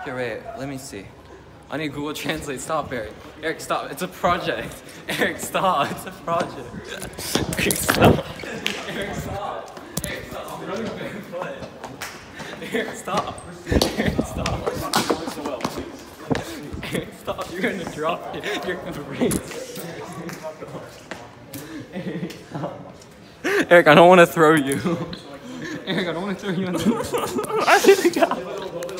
Okay, wait, let me see. I need Google Translate. Stop, Eric. Eric, stop. It's a project. Eric, stop. It's a project. Eric, stop. Eric, stop. Eric, stop. Eric, stop. Eric, stop. Eric, stop. You're gonna drop it. You're gonna race. Eric, stop. Eric, I don't want to throw you. Eric, I don't want to throw you in the... I didn't got it.